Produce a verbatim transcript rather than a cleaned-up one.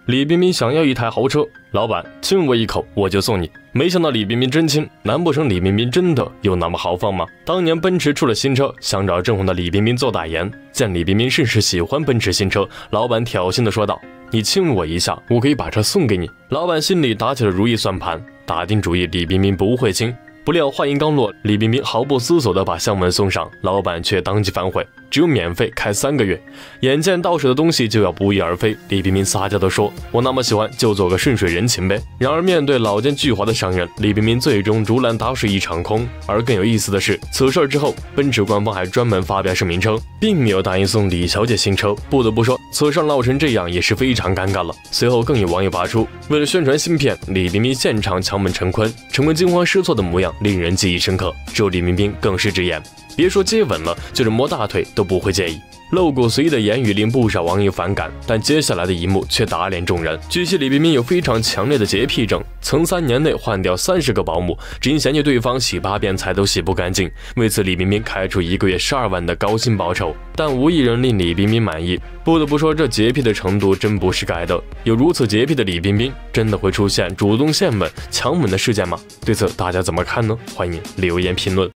李冰冰想要一台豪车，老板亲我一口我就送你。没想到李冰冰真亲，难不成李冰冰真的有那么豪放吗？当年奔驰出了新车，想找正红的李冰冰做代言，见李冰冰甚是喜欢奔驰新车，老板挑衅的说道：“你亲我一下，我可以把车送给你。”老板心里打起了如意算盘，打定主意李冰冰不会亲。不料话音刚落，李冰冰毫不思索地把香吻送上，老板却当即反悔，只有免费开三个月。眼见到手的东西就要不翼而飞，李冰冰撒娇地说：“我那么喜欢，就做个顺水人情呗。”然而面对老奸巨猾的商人，李冰冰最终竹篮打水一场空。而更有意思的是，此事之后，奔驰官方还专门发表声明称，并没有答应送李小姐新车。不得不说，此事闹成这样也是非常尴尬了。随后更有网友扒出，为了宣传新片，李冰冰现场强吻陈坤，陈坤惊慌失措的模样令人记忆深刻。只有李冰冰更是直言，别说接吻了，就是摸大腿都不会介意。露骨随意的言语令不少网友反感，但接下来的一幕却打脸众人。据悉，李冰冰有非常强烈的洁癖症，曾三年内换掉三十个保姆，只因嫌弃对方洗八遍菜都洗不干净。为此，李冰冰开出一个月十二万的高薪报酬，但无一人令李冰冰满意。不得不说，这洁癖的程度真不是盖的。有如此洁癖的李冰冰，真的会出现主动献吻、强吻的事件吗？对此大家怎么看呢？欢迎留言评论。